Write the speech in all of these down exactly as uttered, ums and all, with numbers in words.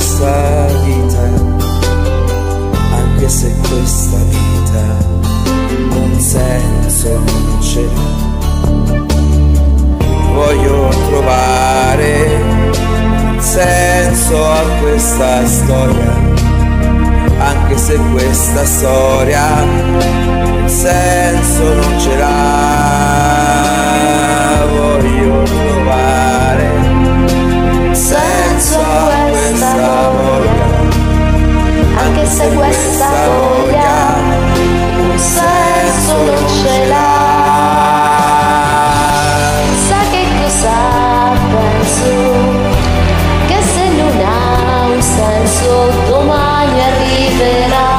questa vita, anche se questa vita un senso non c'è. Voglio trovare un senso a questa storia, anche se questa storia un senso non ce l'ha. Voglio trovare un senso a questa voglia, anche se questa voglia un senso non ce l'ha. Sa che cosa penso? Che se non ha un senso domani arriverà,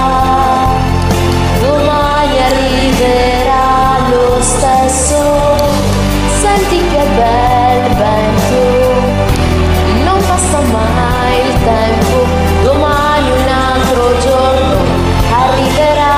domani arriverà lo stesso. Senti che bel vento, non passa mai il tempo, domani un altro giorno arriverà.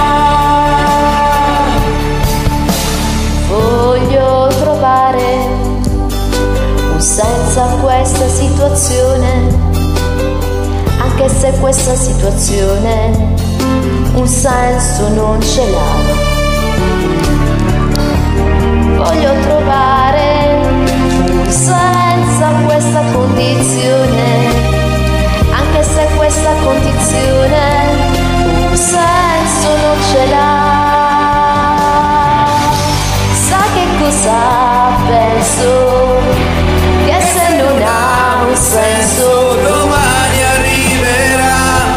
Voglio trovare un senso a questa situazione, anche se questa situazione un senso non ce l'ha. Voglio trovare un senso a questa condizione, anche se questa condizione un senso non ce l'ha. Sa che cosa penso? Che se non ha un senso domani arriverà,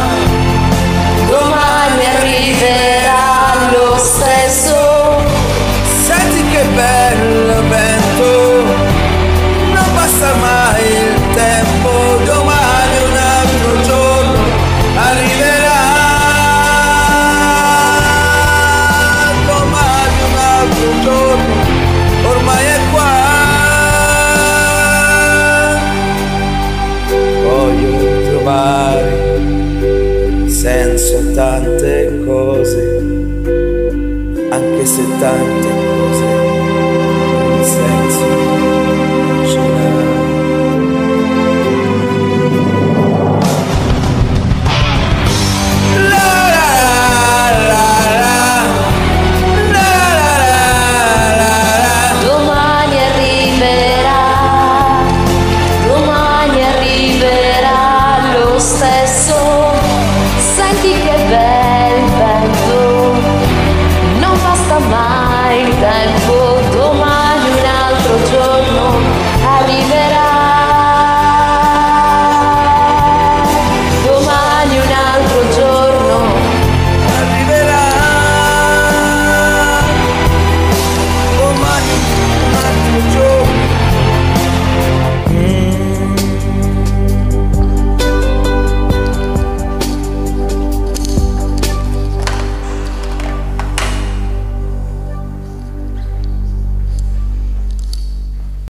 domani arriverà lo stesso. Senti che bello vento, non passa mai il tempo, domani un altro giorno arriverà, domani un altro giorno ormai è qua. Voglio trovare senso a tante cose, anche se tante